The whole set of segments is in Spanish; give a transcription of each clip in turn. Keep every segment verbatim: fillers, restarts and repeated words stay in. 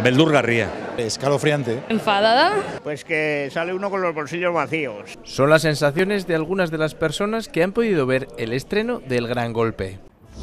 Beldurgarría. Escalofriante. Enfadada. Pues que sale uno con los bolsillos vacíos. Son las sensaciones de algunas de las personas que han podido ver el estreno del Gran Golpe.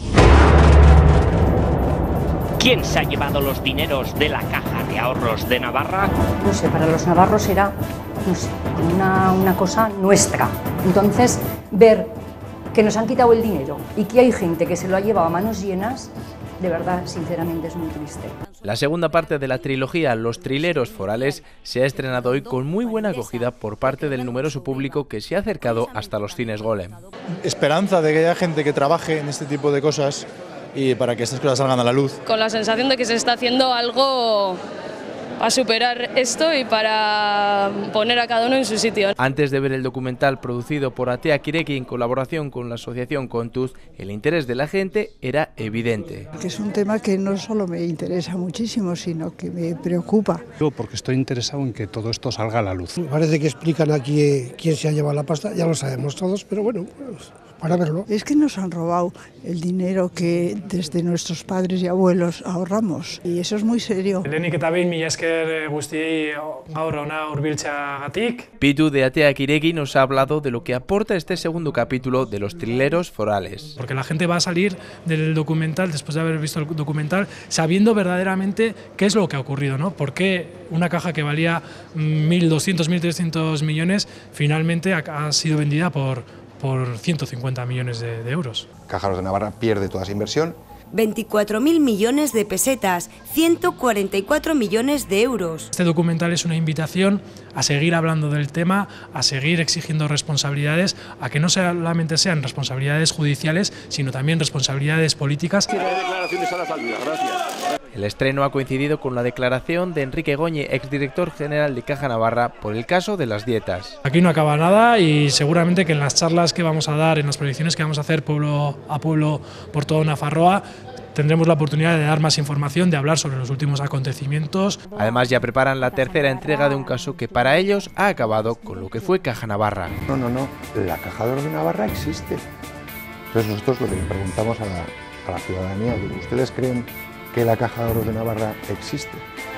¿Quién se ha llevado los dineros de la Caja de Ahorros de Navarra? No sé, para los navarros era, no sé, una, una cosa nuestra. Entonces, ver que nos han quitado el dinero y que hay gente que se lo ha llevado a manos llenas, de verdad, sinceramente, es muy triste. La segunda parte de la trilogía Los Trileros Forales se ha estrenado hoy con muy buena acogida por parte del numeroso público que se ha acercado hasta los cines Golem. Esperanza de que haya gente que trabaje en este tipo de cosas y para que estas cosas salgan a la luz. Con la sensación de que se está haciendo algo a superar esto y para poner a cada uno en su sitio. Antes de ver el documental producido por Atea Kireki en colaboración con la asociación Contuz, el interés de la gente era evidente. Que es un tema que no solo me interesa muchísimo, sino que me preocupa. Yo porque estoy interesado en que todo esto salga a la luz. Parece que explican aquí quién se ha llevado la pasta, ya lo sabemos todos, pero bueno, pues para verlo. Es que nos han robado el dinero que desde nuestros padres y abuelos ahorramos, y eso es muy serio. Lehenik eta behin mila esker guztiei gaur hona hurbiltzeagatik. Pitu de Atea Kireki nos ha hablado de lo que aporta este segundo capítulo de Los Trileros Forales. Porque la gente va a salir del documental, después de haber visto el documental, sabiendo verdaderamente qué es lo que ha ocurrido, ¿no? Por qué una caja que valía mil doscientos, mil trescientos millones finalmente ha sido vendida por por ciento cincuenta millones de, de euros. Caja de Ahorros de Navarra pierde toda esa inversión. veinticuatro mil millones de pesetas, ciento cuarenta y cuatro millones de euros. Este documental es una invitación a seguir hablando del tema, a seguir exigiendo responsabilidades, a que no solamente sean responsabilidades judiciales, sino también responsabilidades políticas. El estreno ha coincidido con la declaración de Enrique Goñi, exdirector general de Caja Navarra, por el caso de las dietas. Aquí no acaba nada y seguramente que en las charlas que vamos a dar, en las proyecciones que vamos a hacer pueblo a pueblo por toda Nafarroa, tendremos la oportunidad de dar más información, de hablar sobre los últimos acontecimientos. Además ya preparan la tercera entrega de un caso que para ellos ha acabado con lo que fue Caja Navarra. No, no, no, la Caja de Ahorros de Navarra existe. Entonces nosotros lo que le preguntamos a la, a la ciudadanía, ¿ustedes creen que la Caja de Ahorros de Navarra existe?